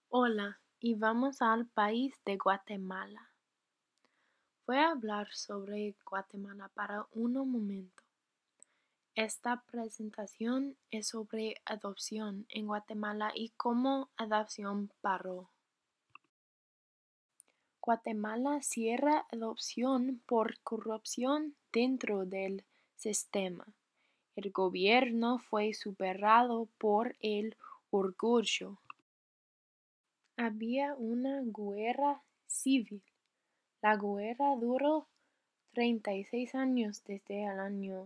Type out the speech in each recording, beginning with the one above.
Hola, y vamos al país de Guatemala. Voy a hablar sobre Guatemala para un momento. Esta presentación es sobre adopción en Guatemala y cómo adopción paró. Guatemala cierra adopción por corrupción dentro del sistema. El gobierno fue superado por el orgullo. Había una guerra civil. La guerra duró 36 años desde el año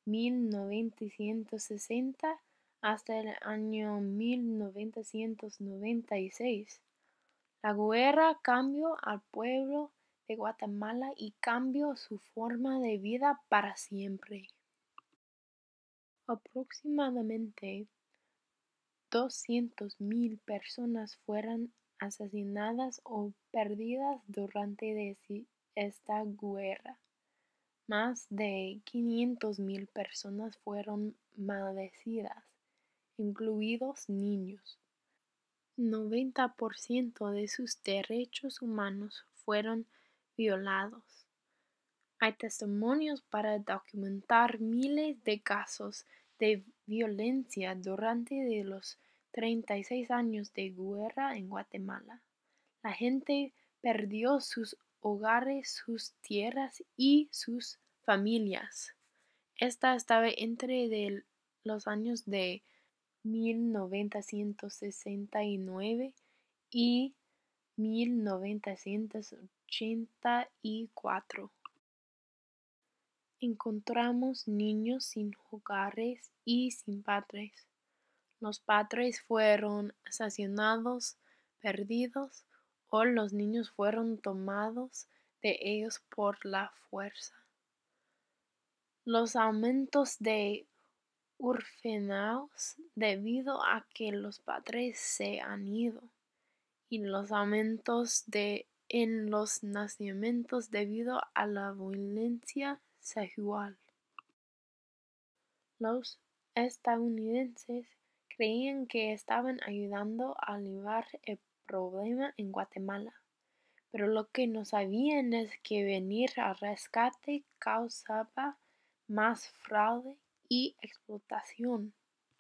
1960 hasta el año 1996. La guerra cambió al pueblo de Guatemala y cambió su forma de vida para siempre. Aproximadamente 200,000 personas fueron asesinadas o perdidas durante esta guerra. Más de 500,000 personas fueron maldecidas, incluidos niños. 90% de sus derechos humanos fueron violados. Hay testimonios para documentar miles de casos de violencia durante los 36 años de guerra en Guatemala. La gente perdió sus hogares, sus tierras y sus familias. Esta estaba entre los años de 1969 y 1984. Encontramos niños sin hogares y sin padres. Los padres fueron asesinados, perdidos, o los niños fueron tomados de ellos por la fuerza. Los aumentos de orfanatos debido a que los padres se han ido, y los aumentos en los nacimientos debido a la violencia sexual. Los estadounidenses creían que estaban ayudando a aliviar el problema en Guatemala, pero lo que no sabían es que venir al rescate causaba más fraude y explotación.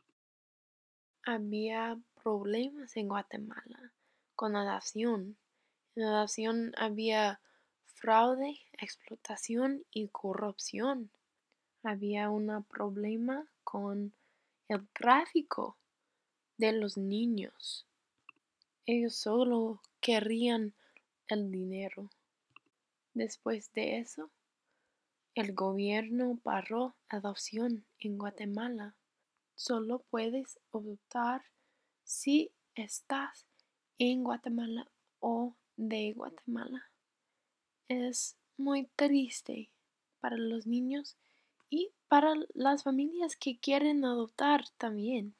Había problemas en Guatemala con adopción. En adopción había fraude, explotación y corrupción. Había un problema con el tráfico de los niños. Ellos solo querían el dinero. Después de eso, el gobierno paró adopción en Guatemala. Solo puedes adoptar si estás en Guatemala o de Guatemala. Es muy triste para los niños y para las familias que quieren adoptar también.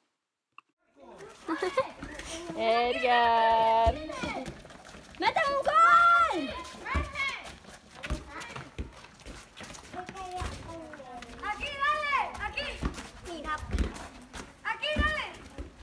Edgar. ¡Mete un gol! Aquí, dale, aquí. Mira. Aquí, dale.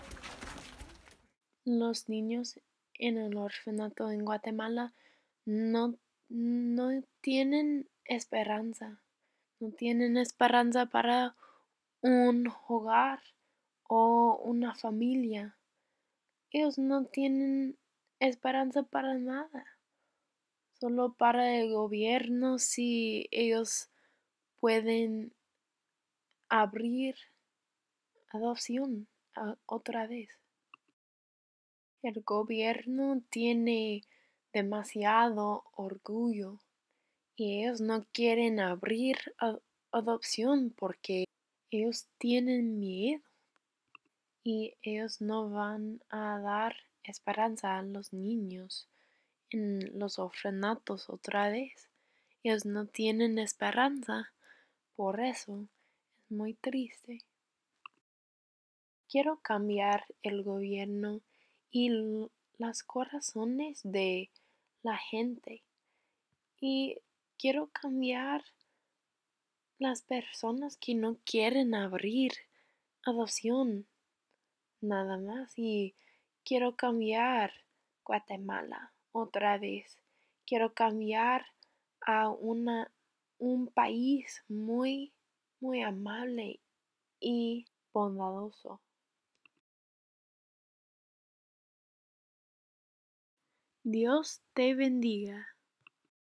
Los niños en el orfanato en Guatemala no tienen esperanza. No tienen esperanza para un hogar o una familia. Ellos no tienen esperanza para nada. Solo para el gobierno si ellos pueden abrir adopción otra vez. El gobierno tiene demasiado orgullo y ellos no quieren abrir adopción porque ellos tienen miedo y ellos no van a dar esperanza a los niños en los orfanatos otra vez. Ellos no tienen esperanza, por eso es muy triste. Quiero cambiar el gobierno y las corazones de la gente y quiero cambiar las personas que no quieren abrir adopción nada más y quiero cambiar Guatemala otra vez. Quiero cambiar a un país muy, muy amable y bondadoso. Dios te bendiga.